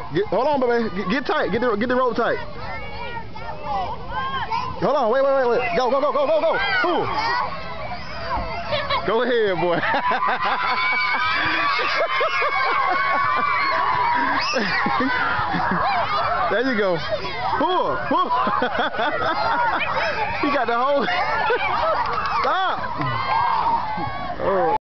Hold on, baby. Get tight. Get the rope tight. Hold on. Wait. Go. Ooh. Go ahead, boy. There you go. Pull. He got the whole. Stop. Oh.